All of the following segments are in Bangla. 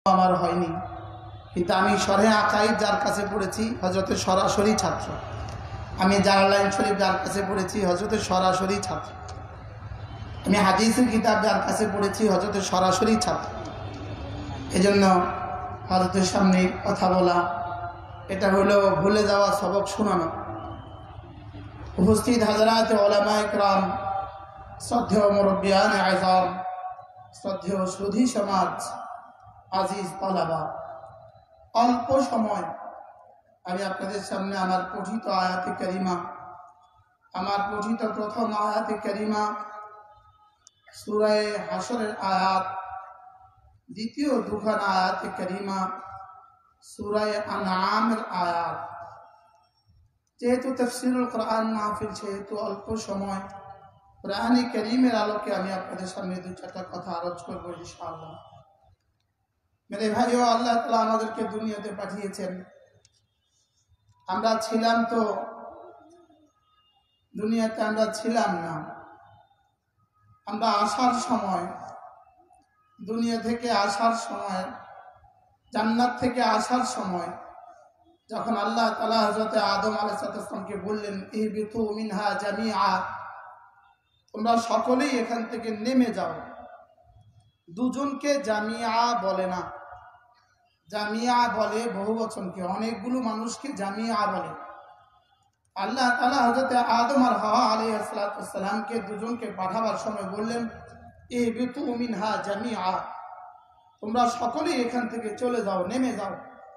আমার হয়নি, কিন্তু আমি শরহে আকাইদ যার কাছে পড়েছি হযরতের সরাসরি ছাত্র। আমি জালালাইন শরীফ যার কাছে পড়েছি হযরতের সরাসরি ছাত্র। আমি হাদিসের কিতাব যার কাছে পড়েছি হযরতের সরাসরি ছাত্র। এজন্য হযরতের সামনে কথা বলা এটা হলো ভুলে যাওয়া সবক শোনানো। উপস্থিত হাজরাত উলামায়ে কেরাম, শ্রদ্ধেয় মুরব্বিয়ান আযম, শ্রদ্ধেয় সুধী সমাজ, আজিজ তালাবা, অল্প সময় আমি আপনাদের সামনে আমার পঠিত আয়াতে কারিমা, আমার পঠিত প্রথম আয়াতে কারিমা সূরা হাশরের আয়াত, দ্বিতীয় দুখানা আয়াতে কারিমা সূরা আনআমের আয়াত। যেহেতু তাফসীরুল কোরআন মাহফিল, সেহেতু অল্প সময় কোরআনে কারীমের আলোকে আমি আপনাদের সামনে দু চারটা কথা আরজ করব ইনশাআল্লাহ। মেরে ভাইও, আল্লাহ তাআলা আমাদেরকে দুনিয়াতে পাঠিয়েছেন। আমরা ছিলাম তো দুনিয়াতে, আমরা ছিলাম না। আমরা আসার সময়, দুনিয়া থেকে আসার সময়, জান্নাত থেকে আসার সময়, যখন আল্লাহ তাআলা হযরত আদম আলাইহিস সালামকে বললেন ইহবিতু মিনহা জামিআ, তোমরা সকলেই এখান থেকে নেমে যাও। দুজনকে জামিআ বলে না, জামিআ বলে বহুবচনকে, অনেকগুলো মানুষকে জামিআ বলে। আল্লাহ তাআলা হযরত আদম আর হাওয়া আলাইহিস সালামকে দুজনকে পাঠাবার সময় বললেন ইহবিতু মিনহা জামিআ, তোমরা সকলেই এখান থেকে চলে যাও, নেমে যাও।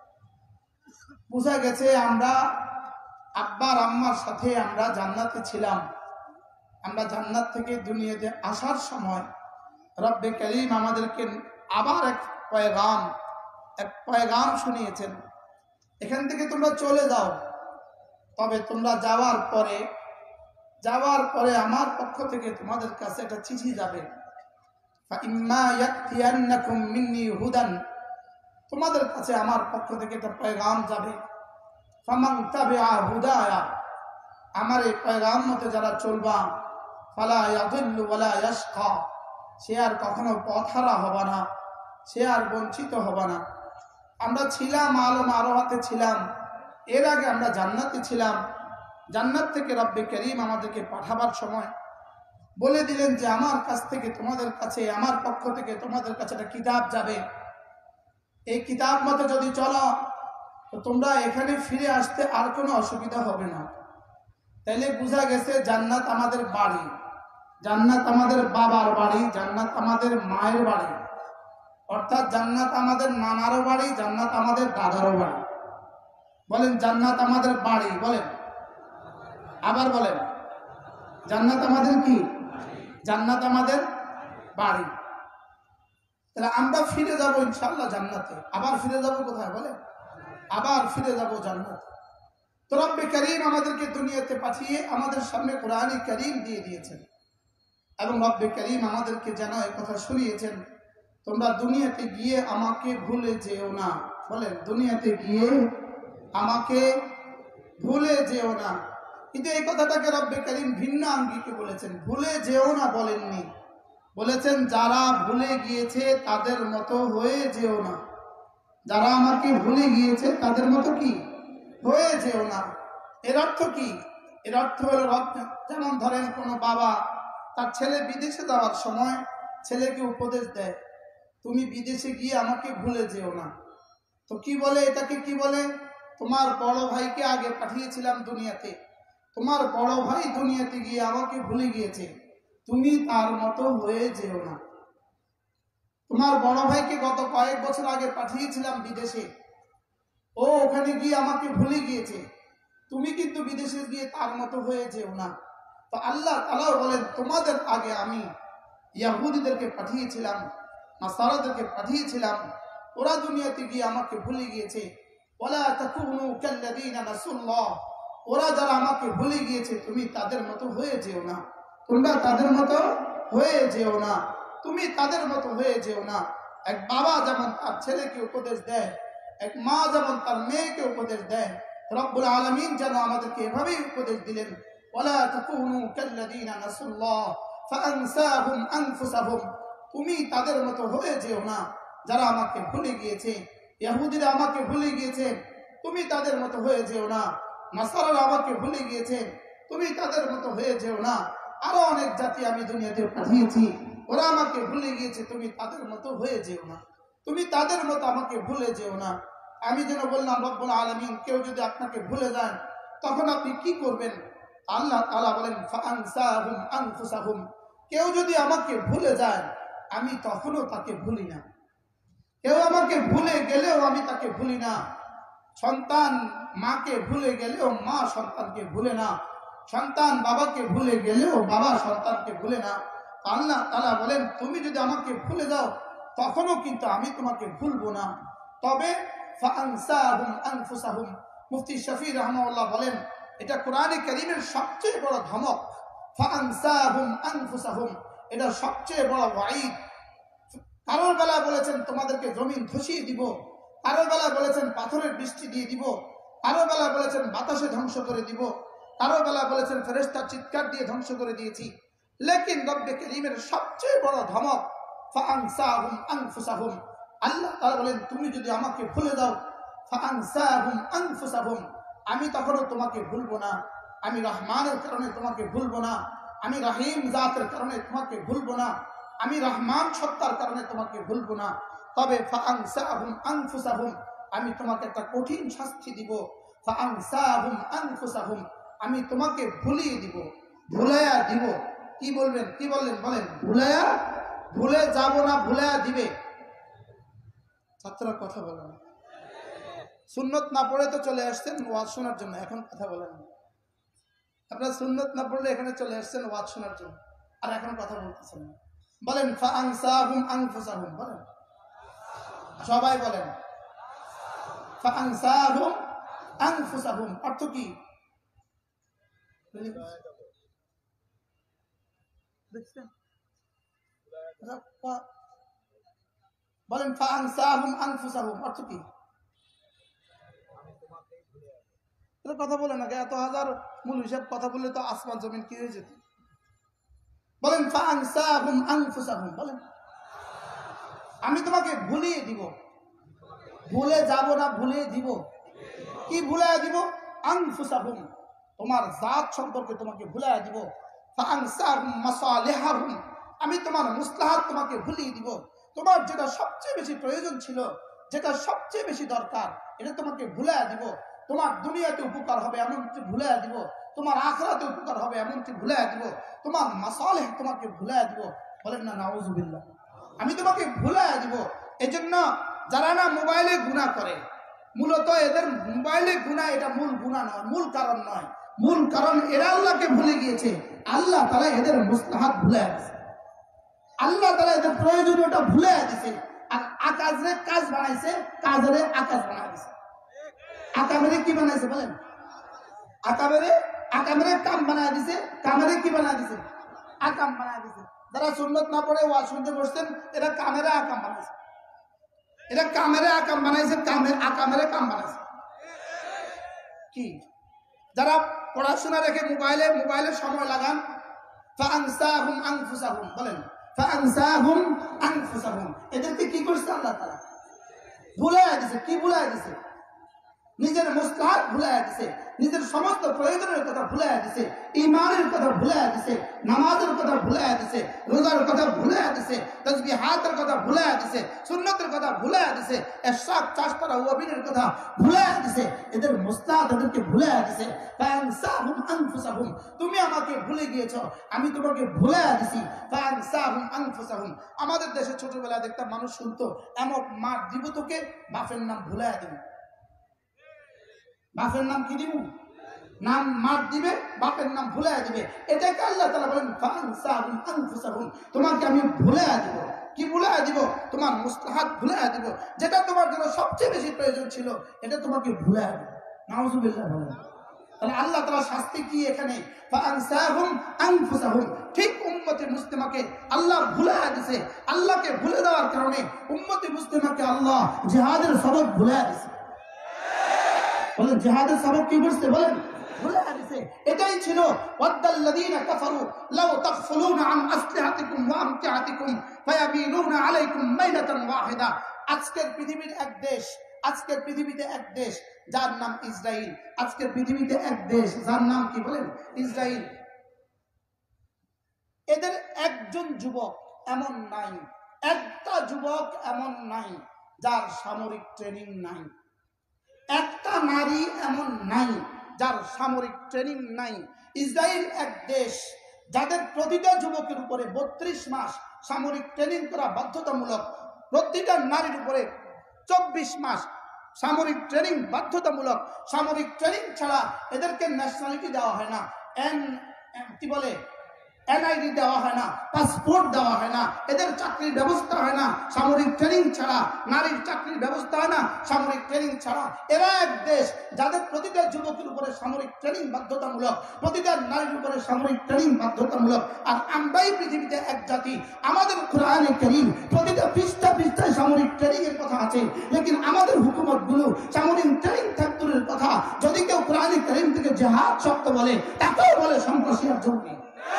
বোঝা গেছে আমরা আব্বার আম্মার সাথে আমরা জান্নাতে ছিলাম। আমরা জান্নাত থেকে দুনিয়াতে আসার সময় রব্বে কারীম আমাদেরকে আবার এক পয়গাম শুনিয়েছেন, এখান থেকে তোমরা চলে যাও। তবে তোমরা যাওয়ার পরে আমার পক্ষ থেকে তোমাদের কাছে একটা চিঠি যাবে, ফাইম্মা ইয়াতিয়ান্নাকুম মিন্নী হুদান, তোমাদের কাছে আমার পক্ষ থেকে একটা পয়গাম যাবে। ফামান তাবিআ হুদায়া, আমার এই পয়গাম মতে যারা চলবা, ফালা ইয়াযিল্লু ওয়ালা ইয়াশকা, সে আর কখনো পথহারা হবে না, সে আর বঞ্চিত হবে না। আমরা ছিলাম আলম আরোহাতে ছিলাম, এর আগে আমরা জান্নাতে ছিলাম। জান্নাত থেকে রব্বে কারীম আমাদেরকে পাঠাবার সময় বলে দিলেন যে আমার কাছ থেকে তোমাদের কাছে, আমার পক্ষ থেকে তোমাদের কাছে একটা কিতাব যাবে। এই কিতাব মতো যদি চলো তো তোমরা এখানে ফিরে আসতে আর কোনো অসুবিধা হবে না। তাইলে বোঝা গেছে জান্নাত আমাদের বাড়ি, জান্নাত আমাদের বাবার বাড়ি, জান্নাত আমাদের মায়ের বাড়ি, অর্থাৎ জান্নাত আমাদের নানারও বাড়ি, জান্নাত আমাদের দাদারও বাড়ি। বলেন জান্নাত আমাদের বাড়ি, বলেন আবার বলেন জান্নাত আমাদের কি? জান্নাত আমাদের বাড়ি। তাহলে আমরা ফিরে যাব ইনশাআল্লাহ জান্নাতে। আবার ফিরে যাব কোথায় বলে? আবার ফিরে যাব জান্নাতে। তো রব্বে কারীম আমাদেরকে দুনিয়াতে পাঠিয়ে আমাদের সামনে কোরআনে কারীম দিয়ে দিয়েছেন, এবং রব্বে কারীম আমাদেরকে যেন এই কথা শুনিয়েছেন, তোমরা দুনিয়াতে গিয়ে আমাকে ভুলে যেও না। বলেন দুনিয়াতে গিয়ে আমাকে ভুলে যেও না। কিন্তু এই কথাটাকে রব্বে কারীম ভিন্ন আঙ্গিকে বলেছেন, ভুলে যেও না বলেননি, বলেছেন যারা ভুলে গিয়েছে তাদের মতো হয়ে যেও না। যারা আমাকে ভুলে গিয়েছে তাদের মতো কি হয়ে যেও না। এর অর্থ কি? এর অর্থ হলো, যেমন ধরেন কোনো বাবা তার ছেলে বিদেশে যাওয়ার সময় ছেলেকে উপদেশ দেয়, তুমি বিদেশে গিয়ে আমাকে ভুলে যেও না। তো কি বলে এটাকে? কি বলে? তোমার বড় ভাইকে আগে পাঠিয়েছিলাম দুনিয়াতে, তোমার বড় ভাই দুনিয়াতে গিয়ে আমাকে ভুলে গিয়েছে, তুমি তার মতো হয়ে যেও না। তোমার বড় ভাইকে গত কয়েক বছর আগে পাঠিয়েছিলাম বিদেশে, ও ওখানে গিয়ে আমাকে ভুলে গিয়েছে, তুমি কিন্তু বিদেশে গিয়ে তার মতো হয়ে যেও না। তো আল্লাহ তাআলা বলেন তোমাদের আগে আমি ইহুদিদেরকে পাঠিয়েছিলাম, নাসারাদেরকে পাঠিয়েছিলাম, ওরা দুনিয়াতে গিয়ে আমাকে ভুলে গিয়েছে। ওয়ালা তাকুনু কাল্লাযীনা নাসুল্লাহ, ওরা যারা আমাকে ভুলে গিয়েছে তুমি তাদের মতো হয়ে যেও না, তোমরা তাদের মতো হয়ে যেও না, তুমি তাদের মতো হয়ে যেও না। এক বাবা যেমন তার ছেলেকে উপদেশ দেয়, এক মা যেমন তার মেয়েকে উপদেশ দেয়, রব্বুল আলামিন যেন আমাদেরকে এভাবেই উপদেশ দিলেন, ওয়ালা তাকুনু কাল্লাযীনা নাসুল্লাহ ফাআনসাহুম আনফুসাহুম, তুমি তাদের মতো হয়ে যেও না, যারা আমাকে ভুলে গিয়েছে, ইহুদিরা আমাকে ভুলে গিয়েছে, তুমি তাদের মতো হয়ে যেও না। নাসারারা আমাকে ভুলে গিয়েছে, তুমি তাদের মতো হয়ে যেও না। আরো অনেক জাতি আমি দুনিয়াতে পাঠিয়েছি, ওরা আমাকে ভুলে গিয়েছে, তুমি তাদের মতো হয়ে যেও না, তুমি তাদের মতো আমাকে ভুলে যেও না। আমি যেন বললাম রব্বুল আলামিন, কেউ যদি আপনাকে ভুলে যান তখন আপনি কি করবেন? আল্লাহ তাআলা বলেন ফাআনসাহুম আনফুসাহুম, কেউ যদি আমাকে ভুলে যায় আমি তখনও তাকে ভুলি না। কেউ আমাকে ভুলে গেলেও আমি তাকে ভুলি না। সন্তান মাকে ভুলে গেলেও মা সন্তানকে ভুলে না। সন্তান বাবাকে ভুলে গেলেও বাবা সন্তানকে ভুলে না। আল্লাহ তাআলা বলেন তুমি যদি আমাকে ভুলে যাও তখনও কিন্তু আমি তোমাকে ভুলবো না। তবে ফাআনসাহুম আনফুসাহুম, মুফতি শফি রাহমাহুল্লাহ বলেন এটা কোরআনে কারীমের সবচেয়ে বড় ধমক। ফাআনসাহুম আনফুসাহুম, এটা সবচেয়ে বড় ওয়াঈদ। কারোর বেলায় বলেছেন তোমাদেরকে জমিন ধসিয়ে দিব, কারোর বেলায় বলেছেন পাথরের বৃষ্টি দিয়ে দিব, কারোর বেলায় বলেছেন বাতাসে ধ্বংস করে দিব, কারোর বেলায় বলেছেন ফেরেশতার চিৎকার দিয়ে ধ্বংস করে দিয়েছি। লেকিন রব্বে কারীমের সবচেয়ে বড় ধমক ফাআনসাহুম আনফুসাহুম, আল্লাহ তাআলা বলেন তুমি যদি আমাকে ভুলে দাও ফাআনসাহুম আনফুসাহুম, আমি তখনও তোমাকে ভুলবো না। আমি রহমানের কারণে তোমাকে ভুলবো না, আমি রহিম জাতের কারণে তোমাকে ভুলবো না, আমি রহমান সত্তার কারণে তোমাকে ভুলবো না। তবে ফাআনসাহুম আনফুসাহুম, আমি তোমাকে একটা কঠিন শাস্তি দিব। ফাআনসাহুম আনফুসাহুম, আমি তোমাকে ভুলিয়ে দিব, ভুলাইয়া দিব। কি বলবেন? কি বললেন? বলেন ভুলাইয়া, ভুলে যাব না, ভুলাইয়া দিবে। ছাত্ররা কথা বলেন, সুন্নত না পড়ে তো চলে আসছেন ওয়াজ শোনার জন্য, এখন কথা বলেন। আপনারা সুন্নত না পড়লে এখানে চলে আসছেন ওয়াজ শোনার জন্য, আর এখন কথা বলতেছেন না। বলেন ফাআনসাহুম আনফুসাহুম, বলেন সবাই বলেন ফাআনসাহুম আনফুসাহুম। অর্থ কি? দেখছেন? বলেন ফাআনসাহুম আনফুসাহুম অর্থ কি? কথা বলে না, এত হাজার মূল হিসাব কথা বললে তো আসমান জমিন কি হয়ে যেত। বলেন ফাআনসাহুম আনফুসাহুম, বলেন আমি তোমাকে ভুলিয়ে দিব। ভুলে যাব না, ভুলিয়ে দিব। কি ভুলাইয়া দিব? আনফুসাহুম, তোমার জাত সম্পর্কে তোমাকে ভুলাইয়া দিব। ফাআনসাহুম মাসালিহাহুম, আমি তোমার মুসলাহাত তোমাকে ভুলিয়ে দিব। তোমার যেটা সবচেয়ে বেশি প্রয়োজন ছিল, যেটা সবচেয়ে বেশি দরকার, এটা তোমাকে ভুলাইয়া দিব। তোমার দুনিয়াতে উপকার হবে এমনটি ভুলাইয়া দিব, তোমার আখিরাতে উপকার হবে এমনটি ভুলাইয়া দিব, তোমার মাসালিহ তোমাকে ভুলাইয়া দিব। বলেন না নাউযুবিল্লাহ। আমি তোমাকে ভুলাইয়া দিব। এজন্য যারা না মোবাইলে গুনাহ করে, মূলত এদের মোবাইলে গুনাহ এটা মূল গুনাহ নয়, মূল কারণ নয়। মূল কারণ এরা আল্লাহকে ভুলে গিয়েছে। আল্লাহ তাআলা এদের মুসলাহাত ভুলাইয়া দিয়েছে, আল্লাহ তাআলা এদের প্রয়োজনীয়টা ভুলাইয়া দিয়েছে। আর আকাশে কাজ বানাইছে, কাজের আকাশ বানাই দিয়েছে। আকামেরে কি বানাইছে? বলেন আকামেরে কাম বানাই দিয়েছে, কামেরে কি বানাই দিয়েছে? আকাম বানাই দিয়েছে। যারা সুন্নত না পড়ে ওয়াজ শুনতে বসতেন, এরা কামেরে আকাম বানাইছে, এরা কামেরে আকাম বানাইছে, আকামেরে কাম বানাইছে। কি যারা পড়াশোনা রেখে মোবাইলে সময় লাগান, ফাআনসাহুম আনফুসাহুম, বলেন ফাআনসাহুম আনফুসাহুম, এদেরকে কি করছে আল্লাহ তাআলা? ভুলাইয়া দিয়েছে। কি ভুলাইয়া দিয়েছে? নিজের মুসলাহাত ভুলাইয়া দিয়েছে, নিজের সমস্ত প্রয়োজনের কথা ভুলাইয়া দিয়েছে, ঈমানের কথা ভুলাইয়া দিয়েছে, নামাজের কথা ভুলাইয়া দিয়েছে, রোজার কথা ভুলাইয়া দিয়েছে, তাসবিহাতের কথা ভুলাইয়া দিয়েছে, সুন্নতের কথা ভুলাইয়া দিয়েছে, ইশরাক চাষ করা ওয়াবিনের কথা ভুলাইয়া দিয়েছে। এদের মুসলাহাত এদেরকে ভুলাইয়া দিয়েছে। ফাআনসাহুম আনফুসাহুম, তুমি আমাকে ভুলে গিয়েছো, আমি তোমাকে ভুলাইয়া দিছি। ফাআনসাহুম আনফুসাহুম। আমাদের দেশে ছোটবেলায় দেখতাম মানুষ শুনতো এমন মার দিব তোকে, বাপের নাম ভুলাইয়া দিবি। বাপের নাম কি দিব? নাম মার দিবে, বাপের নাম ভুলাইয়া দিবে। এটাকে আল্লাহ তাআলা বলেন ফাআনসাহুম আনফুসাহুম, তোমাকে আমি ভুলাইয়া দিব। কি ভুলাইয়া দিব? তোমার মুসলাহাত ভুলাইয়া দিব, যেটা তোমার জন্য সবচেয়ে বেশি প্রয়োজন ছিল, এটা তোমাকে ভুলাইয়া দিব। নাউযুবিল্লাহ বলেন। তাহলে আল্লাহ তাআলা শাস্তি কি এখানে? ফাআনসাহুম আনফুসাহুম। ঠিক উম্মতে মুসলিমাকে আল্লাহ ভুলাইয়া দিয়েছে। আল্লাহকে ভুলে দেওয়ার কারণে উম্মতে মুসলিমাকে আল্লাহ জিহাদের সবক ভুলাইয়া দিয়েছে। বলেন জিহাদের সবক কি করছে? বলেন ভুলাইয়া দিয়েছে। এটাই ছিল ওয়াদাল্লাযীনা কাফারু লাউ তাগফুলুনা আন আসলিহাতিকুম ওয়া আমতিআতিকুম ফায়ামিলুনা আলাইকুম মাইলাতান ওয়াহিদা। আজকের পৃথিবীর এক দেশ, আজকের পৃথিবীতে এক দেশ যার নাম ইসরায়েল। আজকের পৃথিবীতে এক দেশ যার নাম কি বলেন? ইসরায়েল। এদের একজন যুবক এমন নাই, একটা যুবক এমন নাই যার সামরিক ট্রেনিং নাই, একটা নারী এমন নাই যার সামরিক ট্রেনিং নাই। ইসরায়েল এক দেশ যাদের প্রতিটা যুবকের উপরে 32 মাস সামরিক ট্রেনিং করা বাধ্যতামূলক, প্রতিটা নারীর উপরে 24 মাস সামরিক ট্রেনিং বাধ্যতামূলক। সামরিক ট্রেনিং ছাড়া এদেরকে ন্যাশনালিটি দেওয়া হয় না, কি বলে এনআইডি দেওয়া হয় না, পাসপোর্ট দেওয়া হয় না, এদের চাকরির ব্যবস্থা হয় না সামরিক ট্রেনিং ছাড়া, নারীর চাকরির ব্যবস্থা হয় না সামরিক ট্রেনিং ছাড়া। এরা এক দেশ যাদের প্রতিটা যুবকের উপরে সামরিক ট্রেনিং বাধ্যতামূলক, প্রতিটা নারীর উপরে সামরিক ট্রেনিং বাধ্যতামূলক। আর আমরাই পৃথিবীতে এক জাতি, আমাদের কোরআনে কারীম প্রতিটা পৃষ্ঠায় সামরিক ট্রেনিং এর কথা আছে, লেকিন আমাদের হুকুমতগুলো সামরিক ট্রেনিং ফ্যাক্টরির কথা। যদি কেউ কোরআনে কারীম থেকে জিহাদ শব্দ বলে তাকেও বলে সন্ত্রাসী আর জঙ্গি।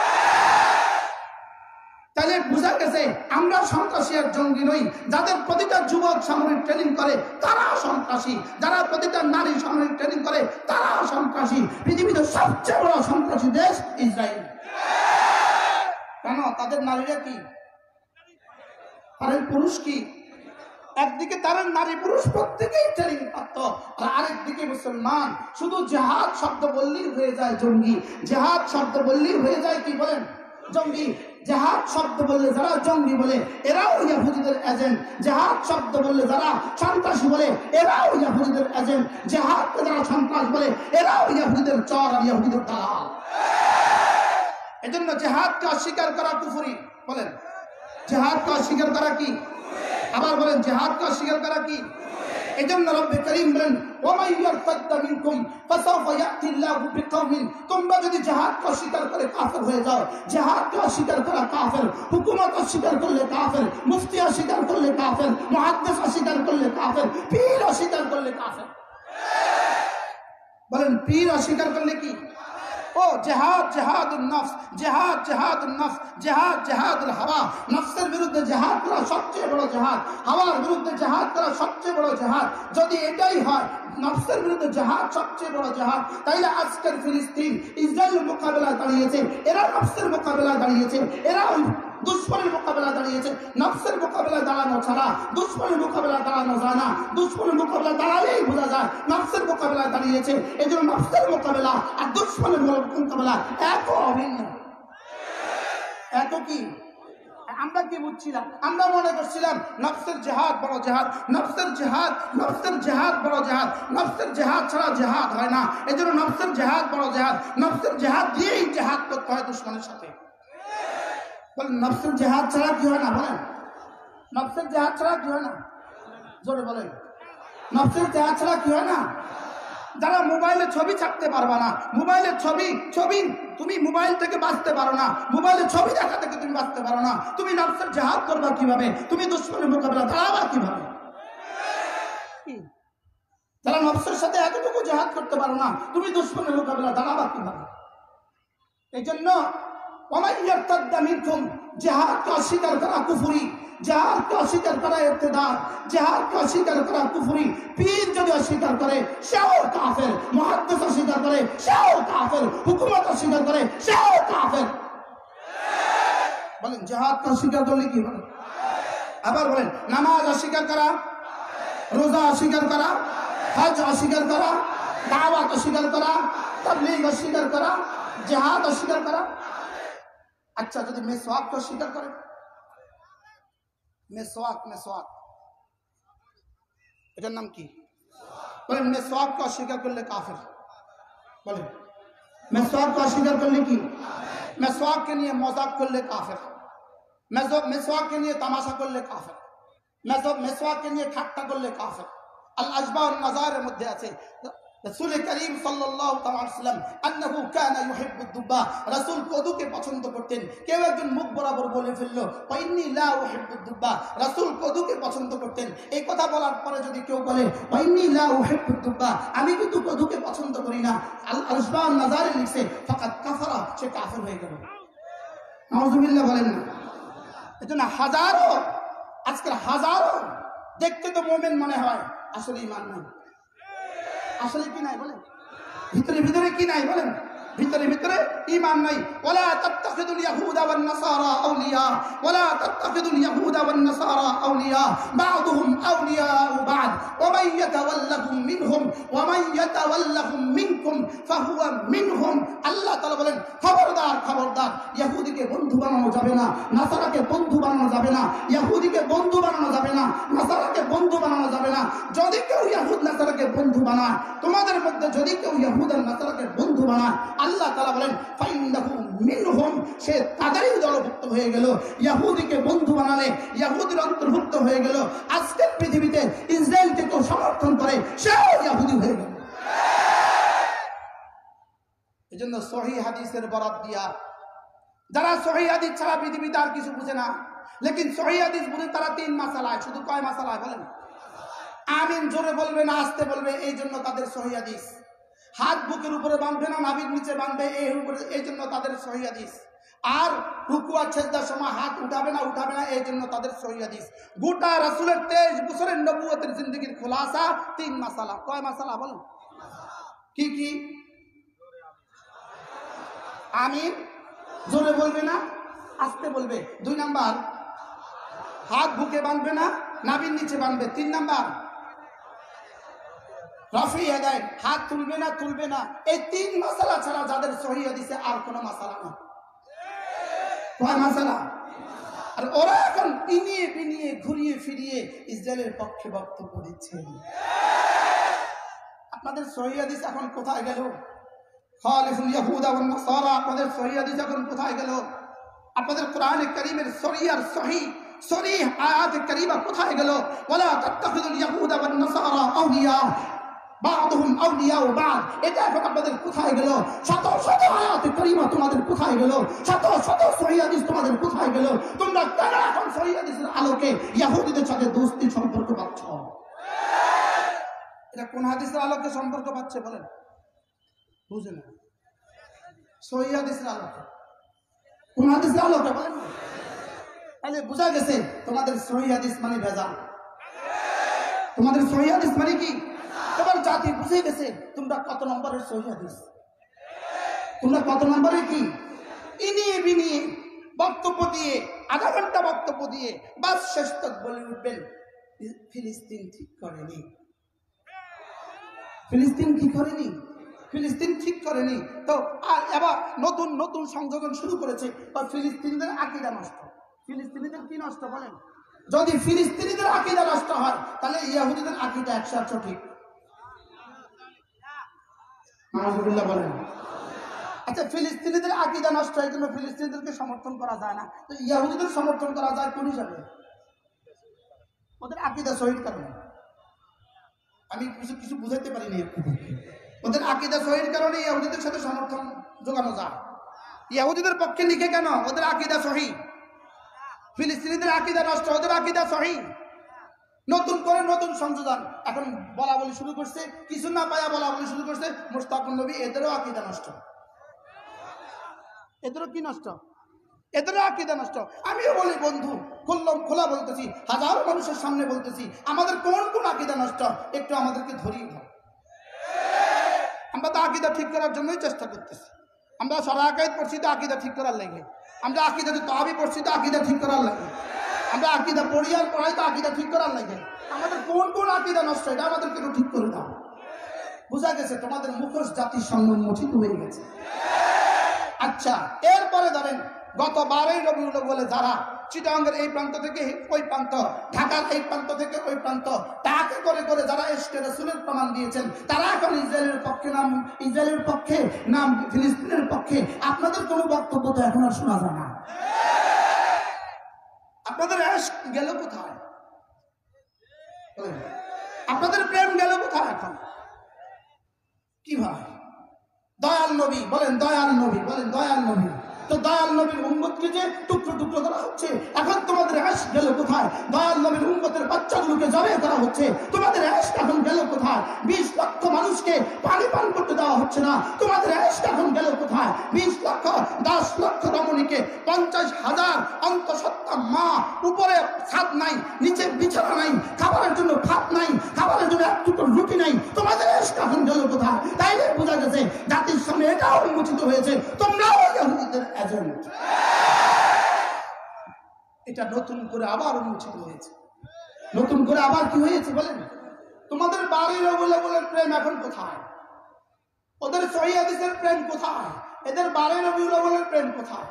তাহলে বোঝা গেছে আমরা সন্ত্রাসী আর জঙ্গি নই। যাদের প্রতিটা যুবক সামরিক ট্রেনিং করে তারা সন্ত্রাসী, যারা প্রতিটা নারী সামরিক ট্রেনিং করে তারা সন্ত্রাসী। পৃথিবীতে সবচেয়ে বড় সন্ত্রাসী দেশ ইসরায়েল। কেন? তাদের নারীরা কি, তাদের পুরুষ কি? একদিকে তারা নারী পুরুষ প্রত্যেকেই ট্রেনিং প্রাপ্ত, আর আরেকদিকে মুসলমান। শুধু জিহাদ শব্দ বললেই হয়ে যায় জঙ্গি, জিহাদ শব্দ বললেই হয়ে যায় কি বলেন? জঙ্গি। জিহাদ শব্দ বললে যারা জঙ্গি বলে এরাও ইহুদিদের এজেন্ট, জিহাদ শব্দ বললে যারা সন্ত্রাসী বলে এরাও ইহুদিদের এজেন্ট, জিহাদকে যারা সন্ত্রাস বলে এরাও ইহুদিদের চর আর ইহুদিদের দালাল। এজন্য জিহাদকে অস্বীকার করা কুফরি। বলেন জিহাদকে অস্বীকার করা কি? আবার বলেন জিহাদকে অস্বীকার করা কি? এজন্য রব্বে কারীম বলেন ওয়া ইয়ারতাদ্দা মিনকুম ফাসাউফা ইয়াতি আল্লাহু বিকওমিন, তোমরা যদি জিহাদকে অস্বীকার করে কাফের হয়ে যাও, জিহাদকে অস্বীকার করা কাফের, হুকুমত অস্বীকার করলে কাফের, মুফতি অস্বীকার করলে কাফের, মুহাদ্দিস অস্বীকার করলে কাফের, পীর অস্বীকার করলে কাফের। বলেন পীর অস্বীকার করলে কি? ও জিহাদ জিহাদুন নফস, জিহাদ জিহাদুন নফস, জিহাদ জিহাদুল হাওয়া। নফসের বিরুদ্ধে জিহাদ করা সবচেয়ে বড় জিহাদ, হাওয়ার বিরুদ্ধে জিহাদ করা সবচেয়ে বড় জিহাদ। যদি এটাই হয় নফসের বিরুদ্ধে জিহাদ সবচেয়ে বড় জিহাদ, তাইলে আজকের ফিলিস্তিন ইসরায়েলের মোকাবেলায় দাঁড়িয়েছে, এরা নফসের মোকাবেলায় দাঁড়িয়েছে, এরা দুশ্মনের মোকাবেলায় দাঁড়িয়েছে। নফসের মোকাবেলায় দাঁড়ানো ছাড়া দুশ্মনের মোকাবেলায় দাঁড়ানো যায় না, দুশ্মনের মোকাবেলায় দাঁড়ালেই বোঝা যায় নফসের মোকাবেলায় দাঁড়িয়েছে। এই জন্য নফসের মোকাবেলা আর দুশ্মনের মোকাবেলা এক অভিন্ন। এত কি আমরা কি বুঝছিলাম? আমরা মনে করছিলাম নফসের জিহাদ বড় জিহাদ, নফসের জিহাদ, নফসের জিহাদ বড় জিহাদ, নফসের জিহাদ ছাড়া জিহাদ হয় না। এই জন্য নফসের জিহাদ বড় জিহাদ, নফসের জিহাদ দিয়েই জিহাদ করতে হয় দুশ্মনের সাথে। বলেন নফসের জিহাদ ছাড়া কি হয় না? বলেন নফসের জিহাদ ছাড়া কি হয় না? জোরে বলেন নফসের জিহাদ ছাড়া কি হয় না? যারা মোবাইলে ছবি ছাড়তে পারবা না, মোবাইলের ছবি তুমি মোবাইল থেকে বাঁচতে পারো না, মোবাইলে ছবি দেখা থেকে তুমি বাঁচতে পারো না, তুমি নফসের জিহাদ করবা কিভাবে? তুমি দুশ্মনের মোকাবেলা দাঁড়াবা কিভাবে? যারা নফসের সাথে এতটুকু জিহাদ করতে পারো না, তুমি দুশ্মনের মোকাবেলা দাঁড়াবা কিভাবে? এই জন্য জিহাদকে অস্বীকার করা কুফরি, জিহাদকে অস্বীকার করা ইরতিদাদ, জিহাদকে অস্বীকার করা কুফরি। পীর যদি অস্বীকার করে সেও কাফের, মুহাদ্দিস অস্বীকার করে সেও কাফের, হুকুমত অস্বীকার করে সেও কাফের। বলেন জিহাদকে অস্বীকার করলে কি বলেন? আবার বলেন নামাজ অস্বীকার করা, রোজা অস্বীকার করা, হজ অস্বীকার করা, দাওয়াত অস্বীকার করা, তাবলীগ অস্বীকার করা, জিহাদ অস্বীকার করা। আচ্ছা যদি মেসওয়াককে অস্বীকার করে, মেসওয়াক এটার নাম কি? বলেন মেসওয়াককে অস্বীকার করলে কাফের। বলেন মেসওয়াককে অস্বীকার করলে কি? মেসওয়াককে নিয়ে মজাক করলে কাফের, মেসওয়াককে নিয়ে তামাশা করলে কাফের, মেসওয়াককে নিয়ে ঠাট্টা করলে কাফের। আল আজবা ওয়ান নাযারের মধ্যে আছে রাসূল করিম সাল্লাল্লাহু আলাইহি ওয়াসাল্লাম আন্নাহু কানা ইউহিব্বুদ দুব্বা, রাসূল কদুকে পছন্দ করতেন। কেউ একজন মুখ বরাবর বলে ফেললো ওয়াইন্নী লা উহিব্বুদ দুব্বা, রাসূল কদুকে পছন্দ করতেন। এই কথা বলার পরে যদি কেউ বলে ওয়াইন্নী লা উহিব্বুদ দুব্বা, আমি কিন্তু কদুকে পছন্দ করি না, আল আজবা ওয়ান নাযারে লিখছে ফাকাদ কাফারা, সে কাফের হয়ে গেল। নাউযুবিল্লাহ বলেন না। এজন্য আজকের হাজারো দেখতে তো মুমিন মনে হয়, আসলে ঈমান নাই। আসলে কি নাই বলেন? ভিতরে ভিতরে কি নাই বলেন? ভিতরে ভিতরে ঈমান নাই। ওয়ালা তাত্তাখিদুল ইয়াহুদা ওয়ান নাসারা আউলিয়া, ওয়ালা তাত্তাখিদুল ইয়াহুদা ওয়ান নাসারা আউলিয়া বা'দুহুম আউলিয়াউ বা'দ ওয়া মান ইয়াতাওয়াল্লাহুম মিনহুম ওয়া মান ইয়াতাওয়াল্লাহুম মিনকুম ফাহুয়া মিনহুম। আল্লাহ তাআলা বলেন, খবরদার খবরদার, ইহুদিকে বন্ধু বানানো যাবে না, নাসারাকে বন্ধু বানানো যাবে না, ইহুদিকে বন্ধু বানানো যাবে না, নাসারাকে বন্ধু বানানো যাবে না। যদি কেউ ইহুদ নাসারাকে বন্ধু বানায়, তোমাদের মধ্যে যদি কেউ ইহুদ আর নাসারাকে বন্ধু বানায়, আল্লাহ তাআলা বলেন ফাইন্নাহু মিনহুম, সে তাদেরই দলভুক্ত হয়ে গেল। ইহুদিকে বন্ধু বানালে ইহুদির অন্তর্ভুক্ত হয়ে গেল। আজকের পৃথিবীতে ইসরায়েলকে কেউ সমর্থন করে, সেও ইহুদি হয়ে গেল। এজন্য সহিহ হাদিসের বরাত দিয়া, যারা সহিহ হাদিস ছাড়া পৃথিবীতে আর কিছু বুঝে না, লেকিন সহিহ হাদিস বুঝে তারা 3 মাসালায়, শুধু কয় মাসালায় বলেন? আমিন জোরে বলবে না আস্তে বলবে, এই জন্য তাদের সহিহ হাদিস। হাত বুকের উপরে বাঁধবে না নাভির নিচে বাঁধবে, এই জন্য তাদের সহিহ হাদিস। আর রুকু আর সিজদার সময় হাত উঠাবে না, এই জন্য তাদের সহিহ হাদিস। গোটা রাসূলের 23 বছরের নবুয়তের জিন্দেগীর খুলাসা 3 মাসালা। কয় মাসালা বলেন? কি কি? আমিন জোরে বলবে না আস্তে বলবে। 2 নাম্বার, হাত বুকে বাঁধবে না নাভির নিচে বাঁধবে। 3 নাম্বার, রাফি ইয়াদাইন, হাত তুলবে না। এই 3 মাসালা ছাড়া যাদের সহিহ হাদিসে আর কোনো মাসালা না। কয় মাসালা? আর ওরা এখন পিনিয়ে পিনিয়ে ঘুরিয়ে ফিরিয়ে ইসরায়েলের পক্ষে বক্তব্য দিচ্ছেন। আপনাদের সহিহ হাদিস এখন কোথায় গেল? খালিফুল ইয়াহুদা ওয়ান নাসারা, আপনাদের সহিহ হাদিস এখন কোথায় গেল? আপনাদের কোরআনে কারীমের সহিহ আয়াতে কারীমা কোথায় গেল? ওয়ালা তাত্তাখিদুল ইয়াহুদা ওয়ান নাসারা আউলিয়া বা'দুহুম আউলিয়াউ বা'দ, এটা এখন আপনাদের কোথায় গেল? শত শত আয়াতে কারীমা তোমাদের কোথায় গেল? শত শত সহিহ হাদিস তোমাদের কোথায় গেল? তোমরা কেন এখন সহিহ হাদিসের আলোকে ইহুদিদের সাথে দোস্তি সম্পর্ক পাচ্ছ? এটা কোন হাদিসের আলোকে সম্পর্ক পাচ্ছে বলেন? বুঝে না। সহিহ হাদিসের আলোকে। কোন হাদিসের আলোকে বলেন? তাহলে বোঝা গেছে তোমাদের সহিহ হাদিস মানে ভেজাল। তোমাদের সহিহ হাদিস মানে কি? এবার জাতি বুঝে গেছে তোমরা কত নম্বরের সহিহ হাদিস, তোমরা কত নম্বরের কি ইনিয়ে বিনিয়ে বক্তব্য দিয়ে, আধা ঘন্টা বক্তব্য দিয়ে বাস শেষ তক বলে উঠবেন ফিলিস্তিন ঠিক করেনি। ফিলিস্তিন কি করেনি? ফিলিস্তিন ঠিক করেনি। তো আর এবার নতুন নতুন সংযোজন শুরু করেছে, ফিলিস্তিনিদের আকীদা নষ্ট। ফিলিস্তিনিদের কি নষ্ট বলেন? যদি ফিলিস্তিনিদের আকীদা নষ্ট হয় তাহলে ইহুদিদের আকীদা 100% ঠিক। আলহামদুলিল্লাহ বলেন। আচ্ছা, ফিলিস্তিনিদের আকীদা নষ্ট হয় জন্য ফিলিস্তিনিদেরকে সমর্থন করা যায় না, তো ইহুদিদের সমর্থন করা যায় কোন হিসাবে? ওদের আকীদা শহীদ কারণে। আমি কিছু বুঝাইতে পারিনি। ওদের আকীদা শহীদ কারণে ইহুদিদের সাথে সমর্থন জোগানো যায়। ইহুদিদের পক্ষে লিখে কেন? ওদের আকীদা সহিহ। ফিলিস্তিনিদের আকীদা নষ্ট, ওদের আকীদা সহিহ। নতুন করে নতুন সংযোজন এখন বলা বলি শুরু করছে, কিছু না পায়া বলা বলি শুরু করছে মুশতাকুন নবী, এদেরও আকীদা নষ্ট। এদেরও কি নষ্ট? এদেরও আকীদা নষ্ট। আমিও বলি বন্ধু, খোলা বলতেছি, হাজারো মানুষের সামনে বলতেছি, আমাদের কোন কোন আকীদা নষ্ট একটু আমাদেরকে ধরিয়ে দাও। আমরা তো আকীদা ঠিক করার জন্যই চেষ্টা করতেছি। আমরা সরা আকায়েদ পড়ছি তো আকীদা ঠিক করার লাগে, আমরা আকীদা তাহাবি পড়ছি তো আকীদা ঠিক করার লাগে, আমরা আকীদা পড়ি আর পড়াই তো আকীদা ঠিক করার লাগে। আমাদের কোন কোন আকীদা নষ্ট এটা আমাদেরকে একটু ঠিক করে দাও। বোঝা গেছে তোমাদের মুখোশ জাতির সঙ্গে মুঠিত হয়ে গেছে। আচ্ছা, এরপরে ধরেন গত 12ই রবিউল আউয়ালে যারা চিটাগাঙ্গের এই প্রান্ত থেকে ওই প্রান্ত, ঢাকার এই প্রান্ত থেকে ওই প্রান্ত টাকা করে করে যারা ইশকে রাসূলের প্রমাণ দিয়েছেন, তারা এখন ইসরায়েলের পক্ষে নাম ফিলিস্তিনের পক্ষে। আপনাদের কোনো বক্তব্য তো এখন আর শোনা যায় না। আপনাদের ইশক গেল কোথায়? আপনাদের প্রেম গেল কোথায় এখন? কি ভাই? দয়াল নবী বলেন, দয়াল নবী বলেন, দয়াল নবী। তো দয়াল নবীর উম্মতকে যে টুকরো টুকরো করা হচ্ছে, এখন তোমাদের ইশক গেল কোথায়? দয়াল নবীর উম্মতের বাচ্চাগুলোকে জবাই করা হচ্ছে, তোমাদের ইশক এখন গেল কোথায়? 20 লক্ষ মানুষকে পানি পান করতে দেওয়া হচ্ছে না, তোমাদের এশক এখন গেল কোথায়? 20 লক্ষ 10 লক্ষ রমণীকে 50,000 অন্তঃসত্ত্বা মা, উপরে ছাদ নাই, নিচে বিছানা নাই, খাবারের জন্য ভাত নাই, খাবারের জন্য এক টুকরো রুটি নাই, তোমাদের এশক এখন গেল কোথায়? তাইলে বোঝা গেছে জাতির সামনে এটাও উন্মোচিত হয়েছে তোমরাও ইহুদিদের এজেন্ট। এটা নতুন করে আবার উন্মোচিত হয়েছে। নতুন করে আবার কি হয়েছে বলেন? তোমাদের বাড়ির রবিউলের প্রেম এখন কোথায়? ওদের সহিহ হাদিসের প্রেম কোথায়? এদের বাড়ির রবিউলের প্রেম কোথায়?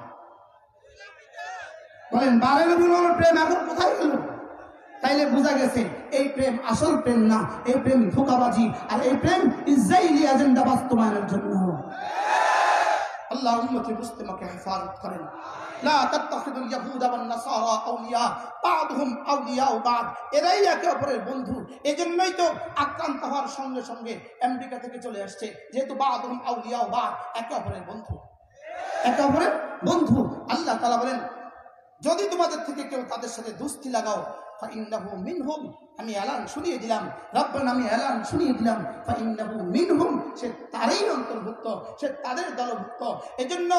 বলেন, বাড়ির রবিউলের প্রেম এখন কোথায় গেল? তাইলে বোঝা গেছে এই প্রেম আসল প্রেম না, এই প্রেম ধোঁকাবাজি, আর এই প্রেম ইসরায়েলি এজেন্ডা বাস্তবায়নের জন্য। আল্লাহ উম্মতে মুসলিমাকে হেফাজত করেন। লা তাত্তাখিদুল ইয়াহুদা ওয়ান নাসারা আউলিয়া বা'দুহুম আউলিয়াউ বা'দ, এরাই একে অপরের বন্ধু। এজন্যই তো আক্রান্ত হওয়ার সঙ্গে সঙ্গে আমেরিকা থেকে চলে আসছে, যেহেতু বা'দুহুম আউলিয়াউ বা'দ, একে অপরের বন্ধু, একে অপরের বন্ধু। আল্লাহ তাআলা বলেন, যদি তোমাদের থেকে কেউ তাদের সাথে দোস্তি লাগাও ফাইন্নাহু মিনহুম, আমি এলান শুনিয়ে দিলাম, রব্বানা আমি এলান শুনিয়ে দিলাম, ফাইন্নাহু মিনহুম, সে তারই অন্তর্ভুক্ত, সে তাদের দলভুক্ত। এজন্য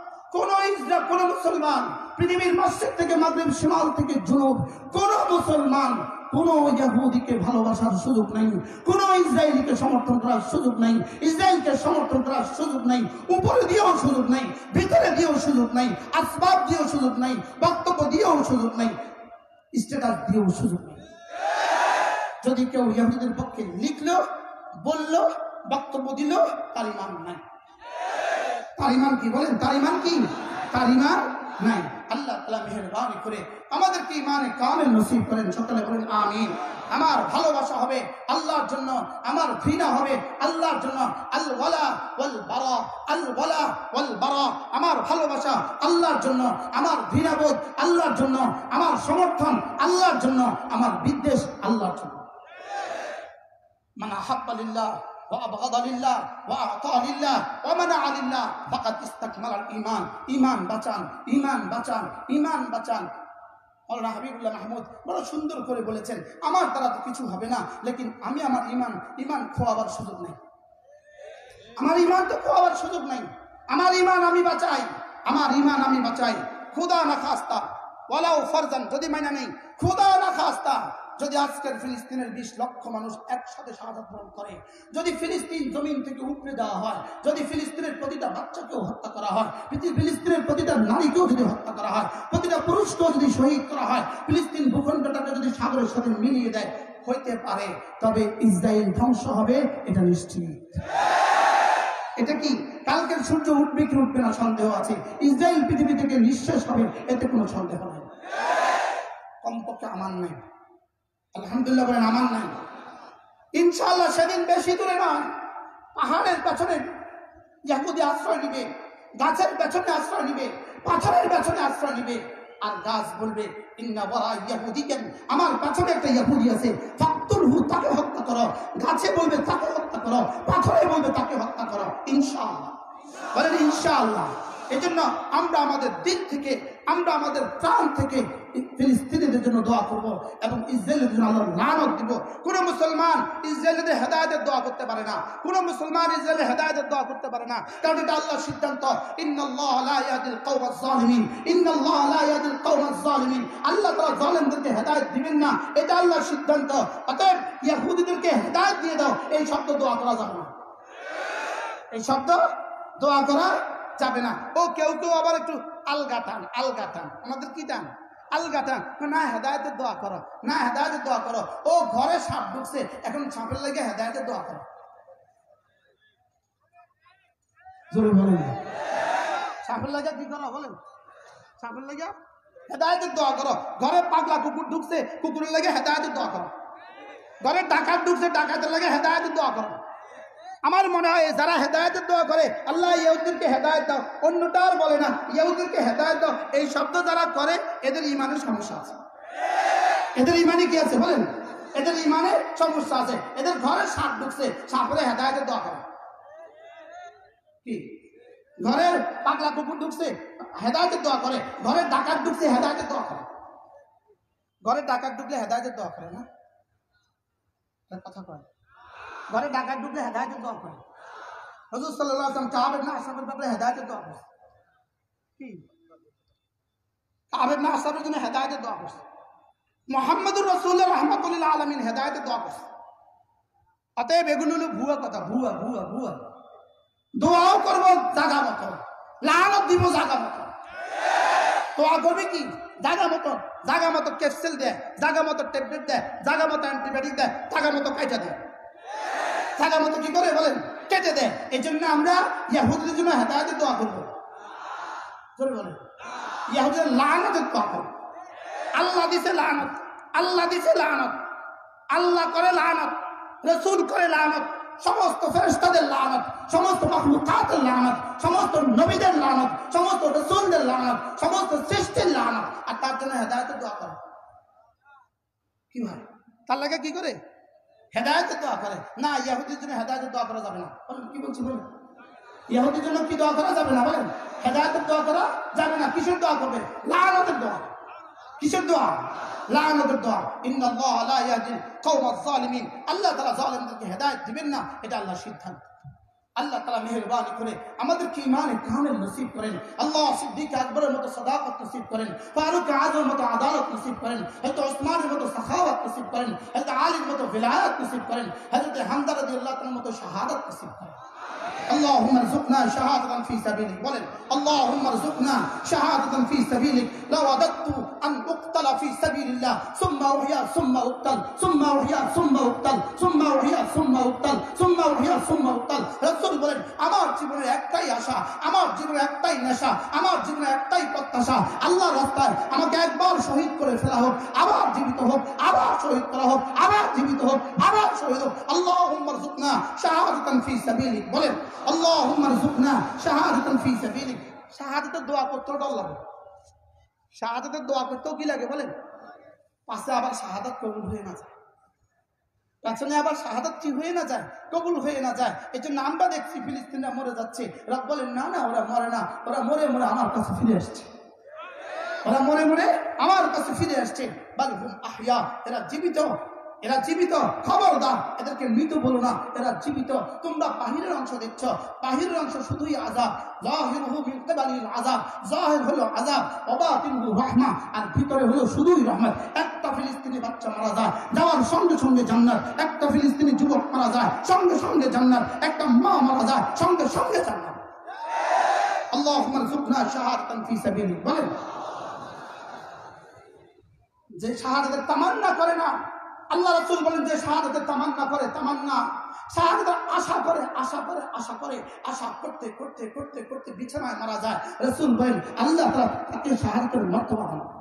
কোন মুসলমান পৃথিবীর মসজিদ থেকে মাগরিব, শিমাল থেকে জুনুব, কোন মুসলমান কোন ইহুদিকে ভালোবাসার সুযোগ নাই, কোন ইসরায়েলিকে সমর্থন করার সুযোগ নাই, ইসরায়েলকে সমর্থন করার সুযোগ নাই, উপরে দিয়েও সুযোগ নাই, ভিতরে দিয়েও সুযোগ নাই, আসবাব দিয়েও সুযোগ নাই, বক্তব্য দিয়েও সুযোগ নাই, স্ট্যাটাস দিয়েও সুযোগ নাই। যদি কেউ ইহুদিদের পক্ষে লিখলো, বললো, বক্তব্য দিল, তার ঈমান নাই। তার ঈমান কি বলেন? তার ঈমান কি? তার ঈমান নাই। আল্লাহ তাআলা মেহেরবানি করে আমাদেরকে ঈমানে কামিল নসিব করেন। সকলে বলেন আমিন। আমার ভালোবাসা হবে আল্লাহর জন্য, আমার ঘৃণা হবে আল্লাহর জন্য। আল ওয়ালা ওয়াল বারা, আল ওয়ালা ওয়াল বারা, আমার ভালোবাসা আল্লাহর জন্য, আমার ঘৃণাবোধ আল্লাহর জন্য, আমার সমর্থন আল্লাহর জন্য, আমার বিদ্বেষ আল্লাহর জন্য। মান আহাব্বা লিল্লাহ ওয়া আবগাদা লিল্লাহ ওয়া আতা লিল্লাহ ওয়া মানাআ লিল্লাহ ফাকাদ ইসতাকমালাল ঈমান। ঈমান বাঁচান, ঈমান বাঁচান, ঈমান বাঁচান। মাওলানা হাবিবুল্লাহ মাহমুদ বড় সুন্দর করে বলেছেন, আমার দ্বারা তো কিছু হবে না, লেকিন আমি আমার ঈমান খোয়াবার সুযোগ নেই। আমার ঈমান তো খোয়াবার সুযোগ নাই। আমার ঈমান আমি বাঁচাই, আমার ঈমান আমি বাঁচাই। খুদা না খাস্তা ওয়ালাউ ফারজান, যদি মাইনা নেই, খুদা না খাস্তা, যদি আজকের ফিলিস্তিনের 20 লক্ষ মানুষ একসাথে শাহাদাত বরণ করে, যদি ফিলিস্তিন জমিন থেকে উপড়ে দেওয়া হয়, যদি ফিলিস্তিনের প্রতিটা বাচ্চাকেও হত্যা করা হয়, ফিলিস্তিনের প্রতিটা নারীকেও যদি হত্যা করা হয়, প্রতিটা পুরুষকেও যদি শহীদ করা হয়, ফিলিস্তিন ভূখণ্ডটাকে যদি সাগরের সাথে মিলিয়ে দেয়, হইতে পারে, তবে ইসরায়েল ধ্বংস হবে, এটা নিশ্চিত। এটা কি কালকের সূর্য উঠবে কি উঠবে না সন্দেহ আছে, ইসরায়েল পৃথিবী থেকে নিঃশেষ হবে, এতে কোনো সন্দেহ নেই। কমপক্ষে আমার নাই, আলহামদুলিল্লাহ বলেন আমার নাই। ইনশাআল্লাহ সেদিন বেশি দূরে নয়, পাহাড়ের পেছনে ইহুদি আশ্রয় নিবে, গাছের পেছনে আশ্রয় নিবে, পাথরের পেছনে আশ্রয় নিবে, আর গাছ বলবে ইন্না ওয়ারা ইয়াহুদিয়ান, আমার পেছনে একটা ইহুদি আছে, ফাকতুলহু, তাকে হত্যা করো। গাছে বলবে তাকে হত্যা করো, পাথরে বলবে তাকে হত্যা করো। ইনশাআল্লাহ বলেন ইনশাআল্লাহ। এজন্য আমরা আমাদের দিল থেকে, আমরা আমাদের প্রাণ থেকে ফিলিস্তিনিদের জন্য দোয়া করব এবং ইসরায়েলের জন্য আল্লাহর লানত দিব। কোন মুসলমান ইসরায়েলের হেদায়েতের দোয়া করতে পারে না, কোন মুসলমান ইসরায়েলের হেদায়েতের দোয়া করতে পারে না, কারণ এটা আল্লাহর সিদ্ধান্ত। ইন্নাল্লাহা লা ইয়াহদিল কওমাজ জালিমিন, ইন্নাল্লাহা লা ইয়াহদিল কওমাজ জালিমিন, আল্লাহ তাআলা জালেমদেরকে হেদায়েত দিবেন না, এটা আল্লাহর সিদ্ধান্ত। অতএব ইহুদিদেরকে হেদায়েত দিয়ে দাও, এই শব্দ দোয়া করা যাবে না, এই শব্দ দোয়া করা যাবে না। ও কেউ কেউ আবার একটু আলগাটান, আমাদের কি টান? আলগাটান, না হেদায়েতের দোয়া করো, না হেদায়েতের দোয়া করো। ও ঘরে সাপ ঢুকছে, এখন সাপের লেগে হেদায়েতের দোয়া করো। জোরে বলেন, সাপের লেগে কি করো বলেন? সাপের লেগে হেদায়েতের দোয়া করো। ঘরে পাগলা কুকুর ঢুকছে, কুকুরের লেগে হেদায়েতের দোয়া করো। ঘরে ডাকাত ঢুকছে, ডাকাতের লেগে হেদায়েতের দোয়া করো। আমার মনে হয় যারা হেদায়েতের দোয়া করে, আল্লাহ ইহুদিদেরকে হেদায়েত দাও, অন্যটার বলে না, ইহুদিদেরকে হেদায়েত দাও, এই শব্দ যারা করে এদের ঈমানের সমস্যা আছে। এদের ঈমানে কি আছে বলেন? এদের ঈমানে সমস্যা আছে। এদের ঘরে সাপ ঢুকছে, সাপরে হেদায়েতের দোয়া করে। কি ঘরের পাগলা কুকুর ঢুকছে, হেদায়েতের দোয়া করে। ঘরের ডাকাত ঢুকছে, হেদায়েতের দোয়া করে। ঘরের ডাকাত ঢুকলে হেদায়েতের দোয়া করে না, কথা কয় ঘরে ডাকাত ঢুকলে হেদায়েতের দোয়া করে। হুজুর সাল্লাল্লাহু আলাইহি ওয়াসাল্লাম কাব ইবনে আশরাফের ব্যাপারে হেদায়েতের দোয়া করছে। কি কাব ইবনে আশরাফের জন্য হেদায়েতের দোয়া করছে। মুহাম্মদুর রাসূলুল্লাহ রাহমাতুল লিল আলামিন হেদায়েতের দোয়া করছে। অতএব এগুলো হলো ভুয়া কথা, ভুয়া ভুয়া ভুয়া। দোয়াও করবো জাগা মতো, লানত দিব জাগা মতো। দোয়া করবে কি জাগা মতো, জাগা মতো ক্যাপসুল দেয়, জাগা মতো ট্যাবলেট দেয়, জাগা মতো অ্যান্টিবায়োটিক দেয়, জাগা মতো কাইটা দেয়, জাগা মতো কি করে বলেন কেটে দেয়। এই জন্য আমরা ইহুদিদের জন্য হেদায়েতের দোয়া করবো। জোরে বলেন ইহুদিদের লানতের দোয়া করবো। আল্লাহ দিছে লানত, আল্লাহ দিছে লানত, আল্লাহ করে লানত, রাসূল করে লানত, সমস্ত ফেরেশতাদের লানত, সমস্ত মাখলুকাতের লানত, সমস্ত নবীদের লানত, সমস্ত রাসূলদের লানত, সমস্ত সৃষ্টির লানত। আর তার জন্য হেদায়েতের দোয়া করে কি ভাই? তার লাগে কি করে হেদায়েতের দোয়া করে না? ইহুদির জন্য হেদায়েতের দোয়া করা যাবে না। কি বলছি বলেন? ইহুদির জন্য কি দোয়া করা যাবে না বলেন? হেদায়েতের দোয়া করা যাবে না। কিসের দোয়া করবে? লানতের দোয়া। কিসের দোয়া? লানতের দোয়া। ইন্নাল্লাহা লা ইয়াহদিল কওমাজ জালিমিন। আল্লাহ তাআলা জালিমদেরকে হেদায়েত দিবেন না, এটা আল্লাহর সিদ্ধান্ত। আল্লাহ তাআলা মেহেরবানি করে আমাদেরকে ঈমানে কামিল নসিব করেন। আল্লাহ সিদ্দিক আকবরের মতো সাদাকত নসিব করেন, ফারুক আযমের মতো আদালত নসিব করেন, হযরত ওসমানের মতো সাখাওয়াত নসিব করেন, হযরত আলীর মতো ভিলায়াত নসিব করেন, হযরত হামজা রাদিয়াল্লাহু তাআলার মতো শাহাদাত নসিব করেন। اللهم ارزقنا شهادة في سبيلك بولن اللهم ارزقنا شهادة في سبيلك لو وددت أن أقتل في سبيل الله ثم أحيا ثم أقتل ثم أحيا ثم أقتل ثم أحيا ثم أقتل ثم أحيا ثم أقتل রাসূল বলেন আমার জীবনের একটাই আশা, আমার জীবনের একটাই নেশা, আমার জীবনের একটাই প্রত্যাশা, আল্লাহর রাস্তায় আমাকে একবার শহীদ করে ফেলা হোক, আবার জীবিত হোক, আবার শহীদ করা হোক, আবার জীবিত হোক, আবার শহীদ হোক। আল্লাহুম্মা রযুকনা শাহাদাতান ফি সাবিলিক বলেন আল্লাহুম্মা রযুকনা শাহাদাতান ফি সাবিলিক। শাহাদাতের দোয়া করতেও লাগে, শাহাদাতের দোয়া করতেও কি লাগে বলেন? পাশে আবার শাহাদাত কবুল হয়ে না যায়, পেছনে আবার শাহাদাত কি হয়ে না যায়, কবুল হয়ে না যায়। এই জন্য আমরা দেখছি ফিলিস্তিনরা মরে যাচ্ছে, রব বলেন না না ওরা মরে না, ওরা মরে মরে আমার কাছে ফিরে আসছে, ওরা মরে মরে আমার কাছে ফিরে আসছে। বাল হুম আহইয়া, এরা জীবিত, এরা জীবিত। খবরদার এদেরকে মৃত বলো না, এরা জীবিত। তোমরা বাহিরের অংশ দেখছো, বাহিরের অংশ শুধুই আযাব, যাহিরুহু মিন কিবালিল আযাব, যাহির হলো আযাব, ওয়া বাতিনুহু রাহমা, আর ভিতরে হলো শুধুই রহমত। একটা ফিলিস্তিনি বাচ্চা মারা যায়, যাওয়ার সঙ্গে সঙ্গে জান্নাত। একটা ফিলিস্তিনি যুবক মারা যায়, সঙ্গে সঙ্গে জান্নাত। একটা মা মারা যায়, সঙ্গে সঙ্গে জান্নাত। আল্লাহুম্মা রযুকনা শাহাদাতান ফি সাবিলিক বলেন। যে শাহাদাতের তামান্না করে না, আল্লাহ রাসূল বলেন যে শাহাদাতের তামান্না করে, তামান্না শাহাদাতের আশা করে, আশা করে, আশা করে, আশা করতে করতে করতে করতে বিছানায় মারা যায়, রাসূল বলেন আল্লাহ তাআলা তাকে শাহাদাতের মর্তবা দান করেন।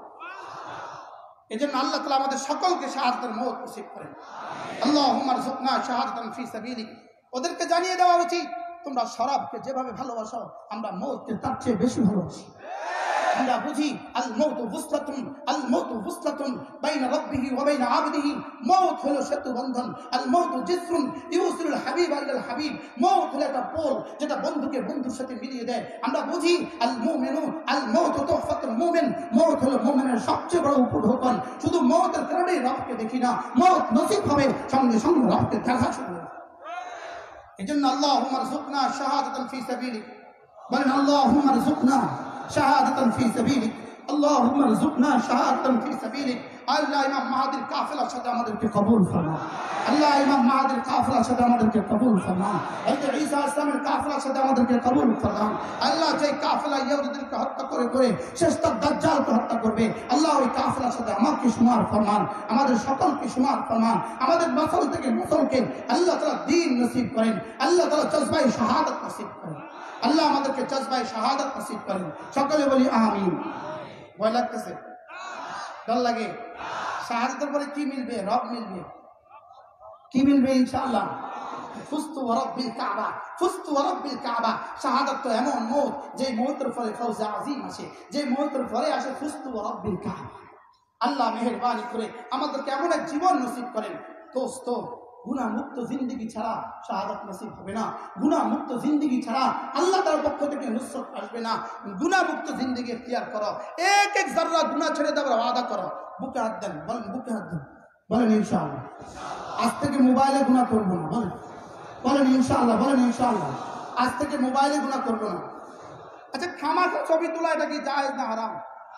এজন্য আল্লাহ তাআলা আমাদের সকলকে শাহাদাতের মওত নসিব করেন। আল্লাহুম্মা রযুকনা শাহাদাতান ফি সাবিলিক। ওদেরকে জানিয়ে দেওয়া উচিত তোমরা শরাবকে যেভাবে ভালোবাসো, আমরা মওতকে তার চেয়ে বেশি ভালোবাসি। আমরা বুঝি আল মউতু ফুসলাতুন, আল মউতু ফুসলাতুন বাইনা রাব্বিহি ওয়া বাইনা আবদিহি। মউত হলো সেতু বন্ধন, আল মউতু জিসরুন ইউসিলুল হাবিব আল হাবিব। মউত হলো একটা পোল যেটা বন্ধুকে বন্ধুর সাথে মিলিয়ে দেয়। আমরা বুঝি আল মুমিনু আল মউতু তুহফাতুল মুমিন। মউত হলো মুমিনের সবচেয়ে বড় উপঢৌকন। শুধু মউতের কারণেই রবকে দেখি না, মউত নসিব হবে সঙ্গে সঙ্গে রবকে দেখা শুরু হবে। এজন্য আল্লাহুম্মা রযুকনা শাহাদাতান ফি সাবিলিক বলেন আল্লাহুম্মা রযুকনা শাহাদাতান ফি সাবিলিক, আল্লাহুম্মা রযুকনা শাহাদাতান ফি সাবিলিক। আল্লাহ ইমাম মাহাদির কাফেলার সাথে আমাদেরকে কবুল ফরমান। আল্লাহ ইমাম মাহাদির কাফেলার সাথে আমাদেরকে কবুল ফরমান। হযরত ঈসা ইসলামের কাফেলার সাথে আমাদেরকে কবুল ফরমান। আল্লাহ যে কাফেলা ইহুদিদেরকে হত্যা করে করে শেষটা দাজ্জালকে হত্যা করবে, আল্লাহ ওই কাফেলার সাথে আমাকে শুমার ফরমান, আমাদের সকলকে শুমার ফরমান। আমাদের নসল থেকে নসলকে আল্লাহ তাআলা দ্বীন নসিব করেন, আল্লাহ তাআলা জজবায়ে শাহাদাত নসিব করেন। আল্লাহ আমাদেরকে জজবায়ে শাহাদাত নসিব করেন। সকলে বলি আমিন। ভয় লাগতেছে? ডর লাগে? শাহাদাতের পরে কি মিলবে? রব মিলবে। কি মিলবে? ইনশাআল্লাহ ফুস্তু ওয়া রাব্বিল কাবা, ফুস্তু ওয়া রাব্বিল কাবা। শাহাদাত তো এমন মওত যে মওতের পরে ফওজে আযীম আসে, যে মওতের পরে আসে ফুস্তু ওয়া রাব্বিল কাবা। আল্লাহ মেহেরবানি করে আমাদেরকে এমন এক জীবন নসিব করেন। দোস্ত গুনাহ মুক্ত জিন্দেগি ছাড়া শাহাদাত নসিব হবে না। গুনাহ মুক্ত জিন্দেগি ছাড়া আল্লাহ তাআলার পক্ষ থেকে নুসরত আসবে না। গুনাহ মুক্ত জিন্দেগি ইখতিয়ার করো, এক এক যারা গুনাহ ছেড়ে দেওয়ার ওয়াদা করো। বুকে হাত দেন, বলেন বুকে হাত দেন, বলেন ইনশাআল্লাহ আজ থেকে মোবাইলে গুনাহ করব না, বলেন বলেন ইনশাআল্লাহ, বলেন ইনশাআল্লাহ। আজ থেকে মোবাইলে গুনাহ করবো না। আচ্ছা, খামাখা ছবি তোলা এটা কি জায়েজ না হারাম?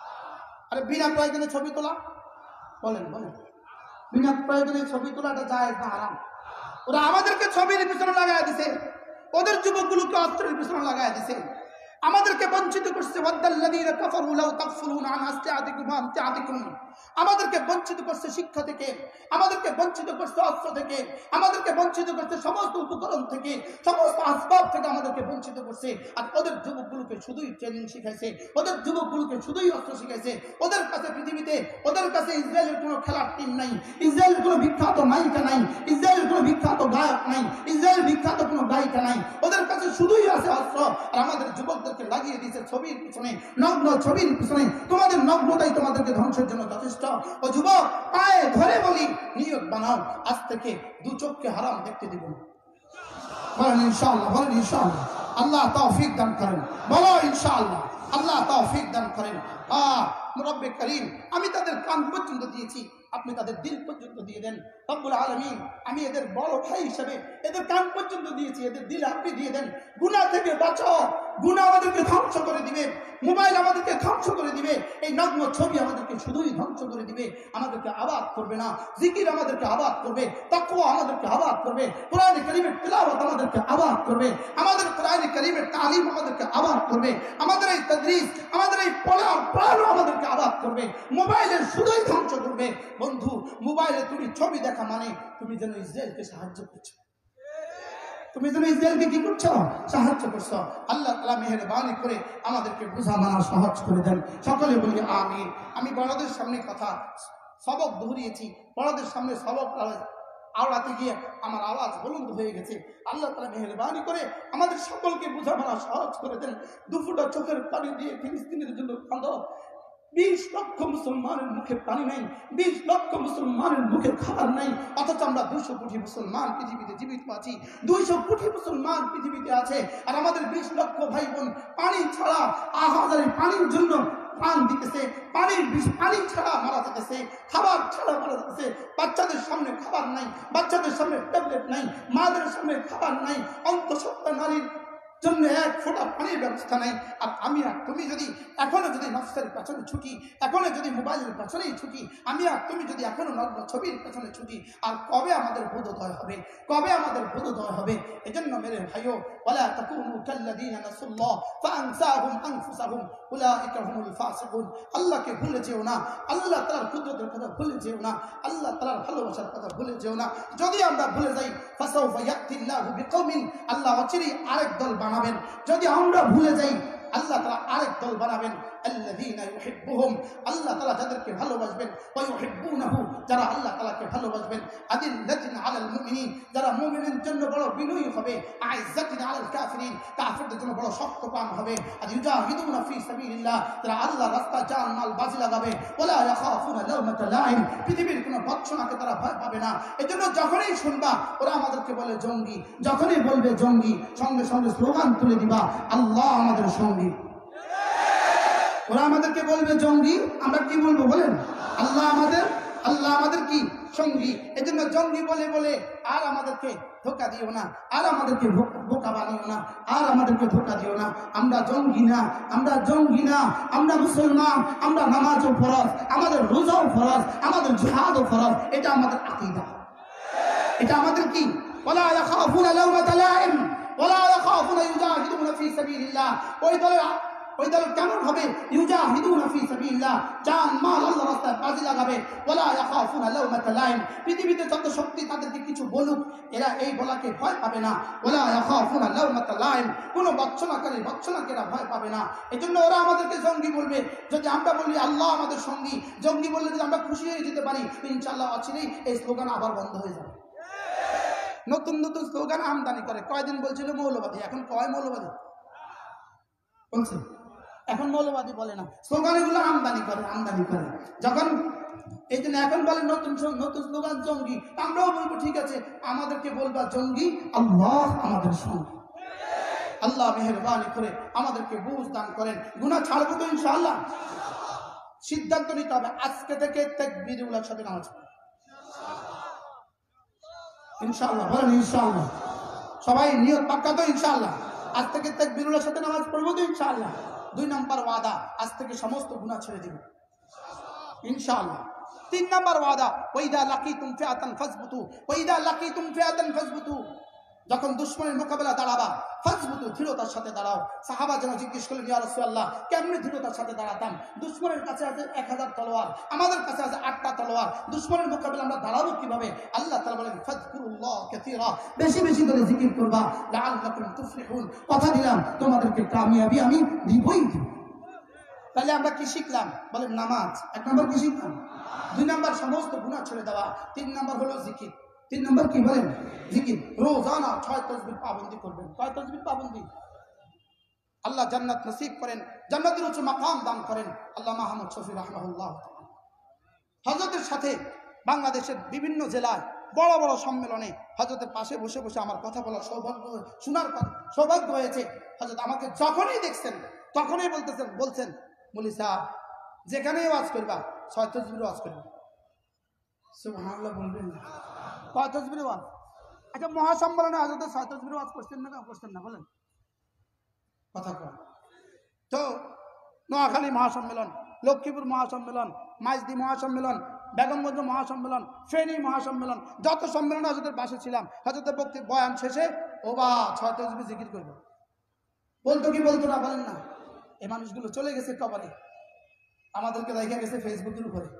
আরে বিনা প্রয়োজনে ছবি তোলা, বলেন বলেন, বিনা প্রয়োজনে ছবি তোলা এটা জায়েজ না হারাম? ওরা আমাদেরকে ছবির পিছনে লাগাই দিছে, ওদের যুবকগুলোকে অস্ত্রের পিছনে লাগাই দিছে, আমাদেরকে বঞ্চিত করছে। ওয়াদাল্লাযীনা কাফারু লাউ তাগফুলুনা আন আসলিহাতিকুম ওয়া আমতিআতিকুম, আমাদেরকে বঞ্চিত করছে শিক্ষা থেকে, আমাদেরকে বঞ্চিত করছে অস্ত্র থেকে, আমাদেরকে বঞ্চিত করছে সমস্ত উপকরণ থেকে, সমস্ত আসবাব থেকে আমাদেরকে বঞ্চিত করছে। আর ওদের যুবকগুলোকে শুধুই ট্রেনিং শিখাইছে, ওদের যুবকগুলোকে শুধুই অস্ত্র শিখাইছে। ওদের কাছে পৃথিবীতে, ওদের কাছে ইসরায়েলের কোনো খেলার টিম নাই, ইসরায়েলের কোনো বিখ্যাত নায়িকা নাই, ইসরায়েলের কোনো বিখ্যাত গায়ক নাই, ইসরায়েলের বিখ্যাত কোনো গায়িকা নাই। ওদের কাছে শুধুই আছে অস্ত্র। আর আমাদের যুবকদেরকে লাগিয়ে দিয়েছে ছবির পিছনে, নগ্ন ছবির পিছনে। তোমাদের নগ্নতাই তোমাদেরকে ধ্বংসের জন্য যথেষ্ট। ও যুবক, পায়ে ধরে বলি, নিয়ত বানাও, আজ থেকে দু চোখকে হারাম দেখতে দিব না। বলেন ইনশাআল্লাহ, বলেন ইনশাআল্লাহ। আল্লাহ তৌফিক দান করেন, বলো ইনশাআল্লাহ। আল্লাহ তৌফিক দান করেন। রব্বে করিম, আমি তাদের কান পর্যন্ত দিয়েছি, আপনি তাদের দিল পর্যন্ত দিয়ে দেন। রব্বুল আলামিন, আমি এদের বড় ভাই হিসেবে এদের কান পর্যন্ত দিয়েছি, এদের দিল আপনি দিয়ে দেন। গুনাহ থেকে বাঁচাও, গুনাহ আমাদেরকে ধ্বংস করে দিবে, মোবাইল আমাদেরকে ধ্বংস করে দিবে, এই নগ্ন ছবি আমাদেরকে শুধুই ধ্বংস করে দিবে, আমাদেরকে আবাদ করবে না। জিকির আমাদেরকে আবাদ করবে, তাকওয়া আমাদেরকে আবাদ করবে, কোরআনে কারীমের তিলাওয়াত আমাদেরকে আবাদ করবে, আমাদের কোরআনে কারীমের তালিম আমাদেরকে আবাদ করবে, আমাদের এই তাদরিস, আমাদের এই পড়ার প্রাণ আমাদেরকে আবাদ করবে। মোবাইলের শুধুই ধ্বংস করবে। বন্ধু, মোবাইলে তুমি ছবি দেখা মানে তুমি যেন ইসরায়েলকে সাহায্য করছো, তুমি যেন ইসরায়েলকে কি করছো? সাহায্য করছো। আল্লাহ তাআলা মেহেরবানি করে আমাদেরকে বোঝা মানা সহজ করে দেন। সকলে বলি আমিন। আমি বড়দের সামনে কথা সবক দৌড়িয়েছি, বড়দের সামনে সবক আওড়াতে গিয়ে আমার আওয়াজ বুলন্দ হয়ে গেছে। আল্লাহ তাআলা মেহেরবানি করে আমাদের সকলকে বোঝা মানা সহজ করে দেন। দুফুটা চোখের পানি দিয়ে ফিলিস্তিনের জন্য কাঁদো। 20 লক্ষ মুসলমানের মুখে পানি নাই, 20 লক্ষ মুসলমানের মুখে খাবার নাই, অথচ আমরা 200 কোটি মুসলমান পৃথিবীতে জীবিত আছি, 200 কোটি মুসলমান পৃথিবীতে আছে। আর আমাদের 20 লক্ষ ভাই বোন পানি ছাড়া আহাজারি পানির জন্য প্রাণ দিতেছে, পানি ছাড়া মারা যেতেছে, খাবার ছাড়া মারা যেতেছে। বাচ্চাদের সামনে খাবার নাই, বাচ্চাদের সামনে ট্যাবলেট নাই, মাদের সামনে খাবার নাই, অন্তঃসত্ত্বা নারীর জন্য এক ফোঁটা পানির ব্যবস্থা নাই। আর আমি আর তুমি যদি এখনো যদি নফসের পেছনে ছুটি, এখনো যদি মোবাইলের পেছনেই ছুটি, আমি আর তুমি যদি এখনো নগ্ন ছবির পেছনে ছুটি, আর কবে আমাদের বোধোদয় হবে, কবে আমাদের বোধোদয় হবে? এজন্য মেরে ভাইও, ওয়ালা তাকুনু কাল্লাযীনা নাসুল্লাহ ফাআনসাহুম আনফুসাহুম উলাইকা হুমুল ফাসিকুন। আল্লাহকে ভুলে যেও না, আল্লাহ তাআলার কুদরতের কথা ভুলে যেও না, আল্লাহ তাআলার ভালোবাসার কথা ভুলে যেও না। যদি আমরা ভুলে যাই, ফাসাউফা ইয়াতিল্লাহু বিকওমিন, আল্লাহ অচিরেই আরেক দল বানাবেন। যদি আমরা ভুলে যাই, আল্লাহ তাআলা আরেক দল বানাবেন। আল্লাযীনা ইউহিব্বুহুম, আল্লাহ তাআলা যাদেরকে ভালোবাসবেন, ওয়া ইউহিব্বুনাহু, যারা আল্লাহ তাআলাকে ভালোবাসবেন। আদিল্লাতিন আলাল মুমিনিন, যারা মুমিনের জন্য বড় বিনয়ী হবে। আইজ্জাতিন আলাল কাফিরিন, কাফিরদের জন্য বড় শক্তপান হবে। আর ইউজাহিদুনা ফি সাবিলিল্লাহ, যারা আল্লাহর রাস্তায় জান মাল বাজি লাগাবে। ওয়ালা ইয়াখাফুনা লাওমাতা লাইম, পৃথিবীর কোনো ভৎসনাকে তারা ভয় পাবে না। এজন্য যখনই শুনবা ওরা আমাদেরকে বলে জঙ্গি, যখনই বলবে জঙ্গি, সঙ্গে সঙ্গে স্লোগান তুলে দিবা, আল্লাহ আমাদের সঙ্গী। ওরা আমাদেরকে বলবে জঙ্গি, আমরা কি বলবো বলেন? আল্লাহ আমাদের কি সঙ্গী। এজন্য জঙ্গি বলে বলে আর আমাদেরকে ধোকা দিও না, আর আমাদেরকে বোকা বানিও না, আর আমাদেরকে ধোকা দিও না। আমরা জঙ্গি না, আমরা জঙ্গি না, আমরা মুসলমান। আমরা নামাজও ফরজ, আমাদের রোজাও ফরজ, আমাদের জিহাদও ফরজ। এটা আমাদের আকীদা, এটা আমাদের কি? ওয়ালা ইয়াখাফুনা লাওমাতা লাইম ওয়ালা ইয়াখাফুনা ইউজাহিদুনা ফি সাবিলিল্লাহ। ওই দল কেমন হবে? ইউজাহিদুনা ফি সাবিলিল্লাহ, জান মাল আল্লাহর রাস্তায় কাজে লাগাবে। ওয়ালা ইয়াখাফুনা লাওমাতা লাইম, পৃথিবীতে যত শক্তি তাদেরকে কিছু বলুক, এরা এই বলাকে ভয় পাবে না। ওয়ালা ইয়াখাফুনা লাওমাতা লাইম, কোনো বচ্চনাকে এরা ভয় পাবে না। এজন্য ওরা আমাদেরকে জঙ্গি বলবে। যদি আমরা বলি আল্লাহ আমাদের সঙ্গী, জঙ্গি বললে যদি আমরা খুশি হয়ে যেতে পারি, ইনশাআল্লাহ অচিরেই এই স্লোগান আবার বন্ধ হয়ে যাবে। নতুন নতুন স্লোগান আমদানি করে। কয়দিন বলছিল মৌলবাদী, এখন কয় মৌলবাদী বলছে, এখন মৌলবাদী বলে না, স্লোগান এগুলো আমদানি করে। যখন এই জন্য এখন বলে নতুন স্লোগান জঙ্গি, আমরাও বলবো ঠিক আছে, আমাদেরকে বলবা জঙ্গি, আল্লাহ আমাদের সঙ্গে। আল্লাহ মেহেরবানি করে আমাদেরকে বুঝ দান করেন। গুনাহ ছাড়বো তো ইনশাআল্লাহ। সিদ্ধান্ত নিতে হবে আজকে থেকে তাকবীরুল সাথে নামাজ ইনশাআল্লাহ, বলেন ইনশাআল্লাহ। সবাই নিয়ত পাক্কা তো ইনশাআল্লাহ? আজ থেকে তাকবীরের সাথে নামাজ পড়বো তো ইনশাআল্লাহ? 2 নম্বর ওয়াদা, আজ থেকে সমস্ত গুনাহ ছেড়ে দিব ইনশাআল্লাহ। 3 নম্বর ওয়াদা, ওয়াইদা লাকিতুম ফিআতান ফাসবুতু, ওয়াইদা লাকিতুম ফিআতান ফাসবুতু, যখন দুশমনের মোকাবেলা দাঁড়াবা ফাসবুতু, দৃঢ়তার সাথে দাঁড়াও। সাহাবা যেন জিজ্ঞেস করলেন, ইয়া রাসূলুল্লাহ, কেমনে দৃঢ়তার সাথে দাঁড়াতাম? দুশমনের কাছে আছে 1000 তলোয়ার, আমাদের কাছে আছে 8টা তলোয়ার, দুশমনের মোকাবেলা আমরা দাঁড়াবো কিভাবে? আল্লাহ তাআলা বলেন, ফাযকুরুল্লাহ কাসীরা, বেশি বেশি করে জিকির করবা, লাআল্লাকুম তুফলিহুন, কথা দিলাম তোমাদেরকে কামিয়াবি আমি দিবই দিব। তাহলে আমরা কি শিখলাম? বলেন নামাজ। 1 নম্বর কি শিখলাম? 2 নম্বর সমস্ত গুনাহ ছেড়ে দেওয়া। 3 নম্বর হলো জিকির। 3 নম্বর কি বলেন? জিকির। রোজানা 6 তাসবিহ পাবন্দি করবেন। কয় তাসবিহ পাবন্দি? আল্লাহ জান্নাত নসিব করেন, জান্নাতের উচ্চ মাকাম দান করেন। আল্লাহ মাহমুদ শফি রাহমাহুল্লাহ হযরতের সাথে বাংলাদেশের বিভিন্ন জেলায় বড় বড় সম্মেলনে হযরতের পাশে বসে বসে আমার কথা বলার সৌভাগ্য, শোনার সৌভাগ্য হয়েছে। হযরত আমাকে যখনই দেখছেন তখনই বলছেন, মৌলী সাহেব যেখানেই ওয়াজ করবা 6 তাসবিহ ওয়াজ করবা। সুবহানাল্লাহ বলবেন না? 6 তাসবিহ ওয়াজ। আচ্ছা, মহাসম্মেলনে হযরত 6 তাসবিহ ওয়াজ করছেন না? করছেন না? বলেন কথা কর। তো নোয়াখালী মহাসম্মেলন, লক্ষ্মীপুর মহাসম্মেলন, মাইজদি মহাসম্মেলন, বেগমগঞ্জ মহাসম্মেলন, ফেনী মহাসম্মেলন, যত সম্মেলন হযরতের পাশে ছিলাম, হযরতের বয়ান শেষে ও বা 6 তাসবিহ জিকির করবো। বলতো কি বলতো না? বলেন না? এই মানুষগুলো চলে গেছে কবরে, আমাদেরকে দেখা গেছে ফেসবুকের উপরে।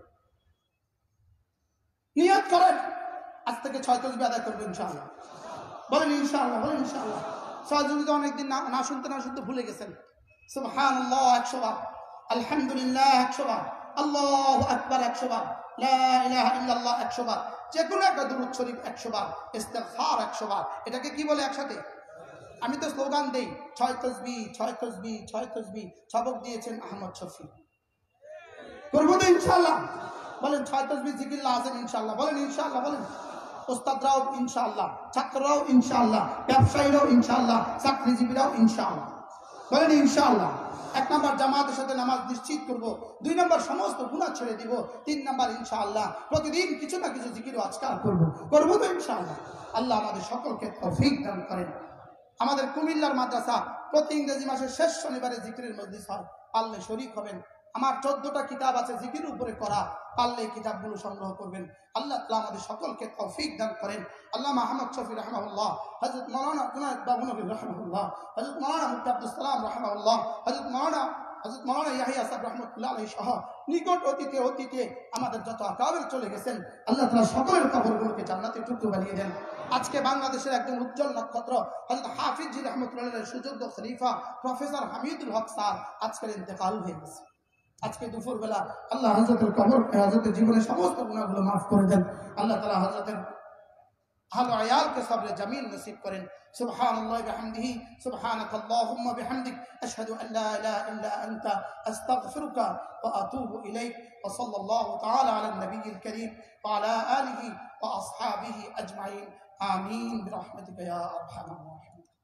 নিয়ত করেন আজ থেকে 6 তাসবিহ আদায় করবেন ইনশাআল্লাহ। বলেন ইনশাআল্লাহ, বলেন ইনশাআল্লাহ। 6 তাসবিহ অনেকদিন না শুনতে ভুলে গেছেন। সুবহানাল্লাহ 100 বার, আলহামদুলিল্লাহ 100 বার, আল্লাহু আকবার 100 বার, লা ইলাহা ইল্লাল্লাহ 100 বার, যে কোনো একটা দুরূদ শরীফ 100 বার, ইস্তিগফার 100 বার। এটাকে কি বলে একসাথে? আমি তো স্লোগান দেই 6 তাসবিহ 6 তাসবিহ 6 তাসবিহ। সবক দিয়েছেন আহমদ শফি। করবো তো ইনশাআল্লাহ? বলেন 6 তাসবিহ জিকির লাজেন ইনশাআল্লাহ। বলেন ইনশাআল্লাহ, বলেন। ওস্তাদরাও ইনশাআল্লাহ, ছাত্ররাও ইনশাআল্লাহ, ব্যবসায়ীরাও ইনশাআল্লাহ, চাকরিজীবীরাও ইনশাআল্লাহ। বলেন ইনশাআল্লাহ। 1 নম্বর জামাতের সাথে নামাজ নিশ্চিত করব। 2 নম্বর সমস্ত গুনাহ ছেড়ে দিব। 3 নম্বর ইনশাআল্লাহ প্রতিদিন কিছু না কিছু জিকির ও আজকার করব। করবো তো ইনশাআল্লাহ? আল্লাহ আমাদের সকলকে তৌফিক দান করেন। আমাদের কুমিল্লার মাদ্রাসা প্রতি ইংরেজি মাসের শেষ শনিবারে জিকিরের মজলিস হয়, পারলে শরীক হবেন। আমার 14টা কিতাব আছে জিকির উপরে করা, পারলে এই কিতাবগুলো সংগ্রহ করবেন। আল্লাহ তাআলা আমাদের সকলকে তৌফিক দান করেন। আল্লাহ আহমদ শফি রাহমাহুল্লাহ, হযরত মাওলানা জুনায়েদ বাবুনবী রাহমাহুল্লাহ, হযরত মাওলানা মুফতি আব্দুস সালাম রাহমাহুল্লাহ, হযরত মাওলানা ইয়াহিয়া সাহেব রাহমাতুল্লাহ আলাইহি সহ নিকট অতীতে আমাদের যত আকাবের চলে গেছেন, আল্লাহ তাআলা সকলের কবরগুলোকে জান্নাতের টুকরো বানিয়ে দেন। আজকে বাংলাদেশের একজন উজ্জ্বল নক্ষত্র হযরত হাফিজ জি রাহমাতুল্লাহ আলাইহির সুযোগ্য খলিফা প্রফেসর হামিদুল হক স্যার আজকের ইন্তেকাল হয়ে গেছে। আজকে দুপুরবেলা আল্লাহ হযরতের কবর, হযরতের জীবনের সমস্ত গুনাহগুলো মাফ করে দেন। আল্লাহ তাআলা হযরতের আহলে আয়ালকে সবরে জামিল নসিব করেন। সুবহানাল্লাহি বিহামদিহি, সুবহানাকাল্লাহুম্মা বিহামদিক, আশহাদু আল লা ইলাহা ইল্লা আনতা, আস্তাগফিরুকা ওয়া আতুবু ইলাইক। ওয়া সাল্লাল্লাহু তাআলা আলা নবিয়্যিল কারীম ওয়া আলা আলিহি ওয়া আসহাবিহি আজমাইন। আমিন বিরহমাতিকা ইয়া আরহামার রাহিমিন।